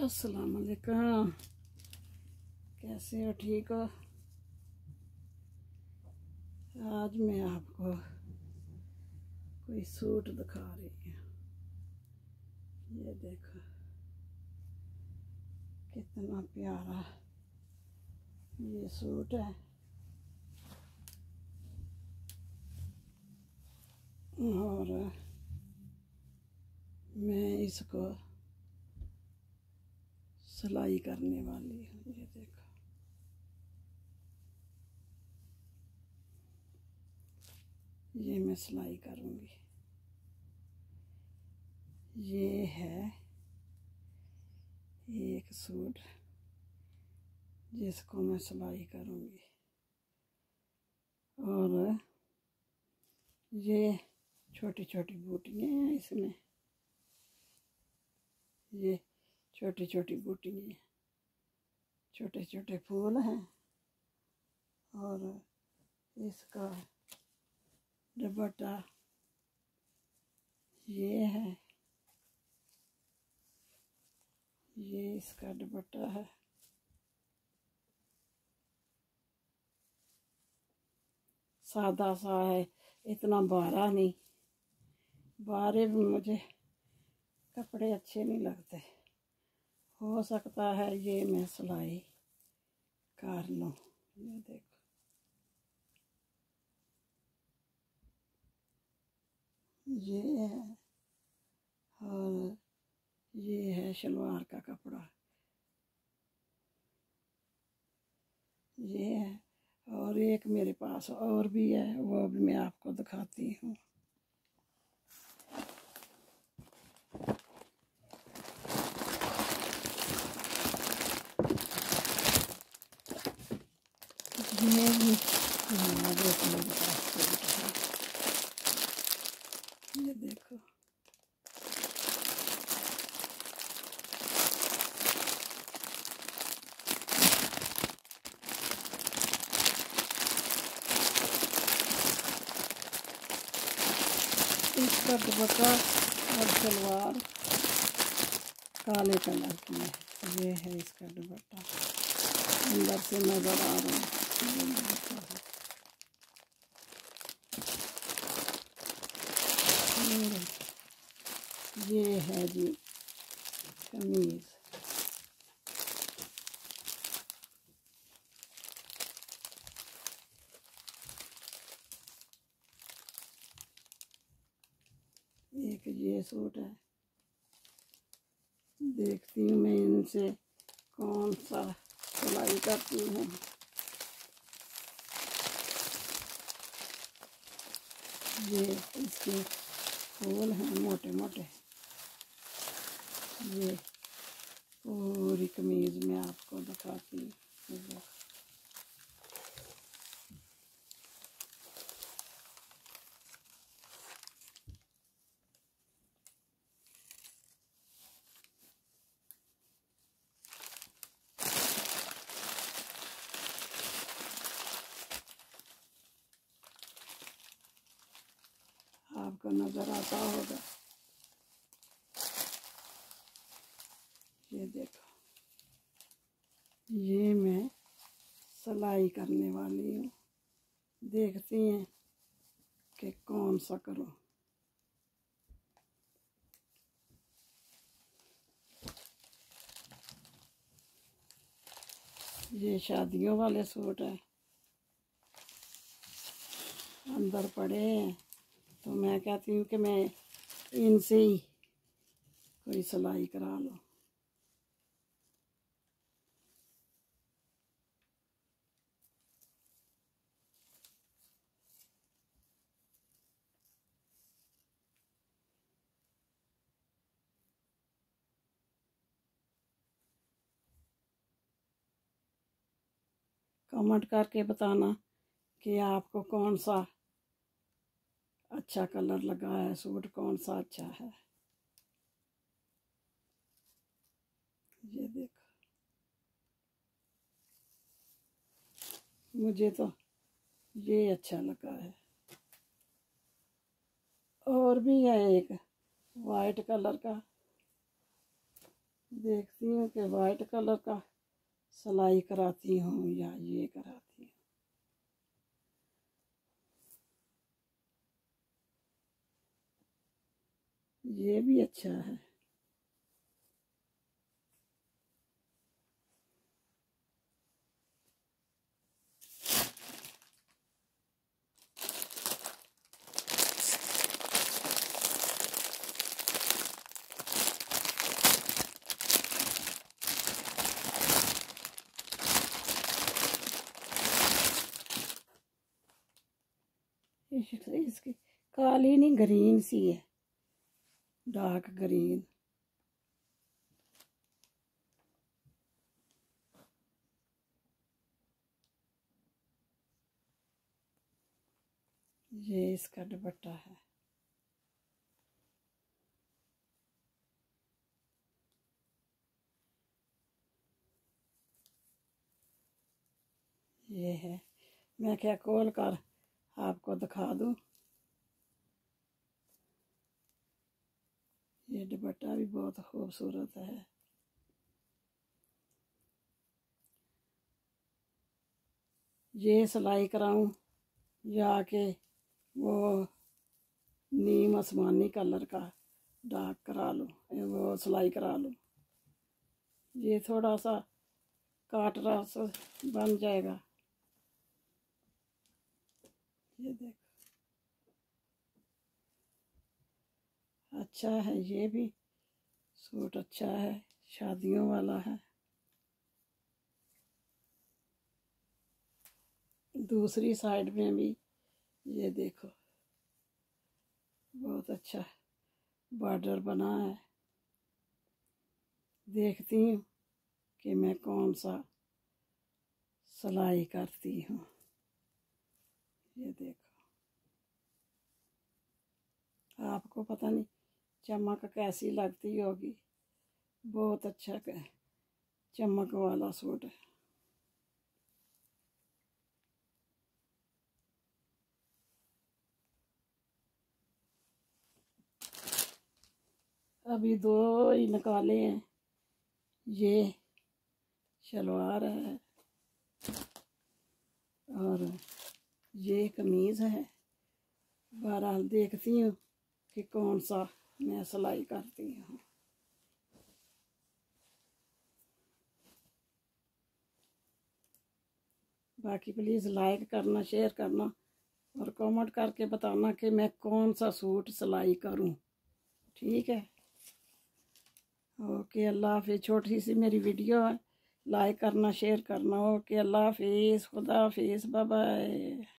अस्सलाम वालेकुम। कैसे हो? ठीक हो? आज मैं आपको कोई सूट दिखा रही हूँ। ये देखो कितना प्यारा ये सूट है। और मैं इसको सिलाई करने वाली हूँ। ये देखो, ये मैं सिलाई करूँगी। ये है एक सूट जिसको मैं सिलाई करूँगी। और ये छोटी छोटी बूटियाँ हैं इसमें, ये छोटी छोटी बूटियाँ, छोटे छोटे फूल हैं। और इसका दुपट्टा ये है, ये इसका दुपट्टा है। सादा सा है, इतना बारा नहीं। बारे में मुझे कपड़े अच्छे नहीं लगते। हो सकता है ये मैं सिलाई कर लूँ। ये देखो, ये है। और ये है शलवार का कपड़ा, ये है। और एक मेरे पास और भी है, वो भी मैं आपको दिखाती हूँ। ये भी मेरे पास सूट है। ये देखो, इसका दुपट्टा और सलवार काले कलर की है। ये है इसका दुपट्टा, अंदर से नजर आ रहा है। ये है जी कमीज। एक ये सूट है। देखती हूँ मैं इनसे कौन सा सिलाई करती हूँ। ये इसके फूल हैं मोटे मोटे। ये पूरी कमीज में आपको दिखाती हूँ। आपको नजर आता होगा। ये देखो, ये मैं सिलाई करने वाली हूँ। देखती हैं कि कौन सा करूँ। ये शादियों वाले सूट है, अंदर पड़े हैं। तो मैं कहती हूँ कि मैं इनसे ही कोई सिलाई करा लो। कमेंट करके बताना कि आपको कौन सा अच्छा कलर लगा है, सूट कौन सा अच्छा है। ये देखो, मुझे तो ये अच्छा लगा है। और भी है एक वाइट कलर का, देखती हूँ कि वाइट कलर का सिलाई कराती हूँ या ये कराती हूँ। ये भी अच्छा है। इसकी काली नहीं, ग्रीन सी है, डार्क ग्रीन। ये इसका दुपट्टा है। ये है, मैं क्या खोल कर आपको दिखा दूँ। ये दुपट्टा भी बहुत खूबसूरत है। ये सिलाई कराऊं या के वो नीम आसमानी कलर का डार्क करा लूँ, वो सिलाई करा लूँ। ये थोड़ा सा काट रहा सा बन जाएगा। ये देखो, अच्छा है। ये भी सूट अच्छा है, शादियों वाला है। दूसरी साइड में भी ये देखो, बहुत अच्छा बॉर्डर बना है। देखती हूँ कि मैं कौन सा सिलाई करती हूँ। ये देखो, आपको पता नहीं चमक कैसी लगती होगी। बहुत अच्छा चमक वाला सूट है। अभी दो ही निकाले हैं। ये शलवार है और ये कमीज़ है। बहरहाल देखती हूँ कि कौन सा मैं सिलाई करती हूँ। बाकी प्लीज़ लाइक करना, शेयर करना और कमेंट करके बताना कि मैं कौन सा सूट सिलाई करूँ। ठीक है, ओके, अल्लाह हाफिज़। छोटी सी मेरी वीडियो है, लाइक करना, शेयर करना। ओके, अल्लाह हाफिज़, खुदा हाफिज़, बाय बाय।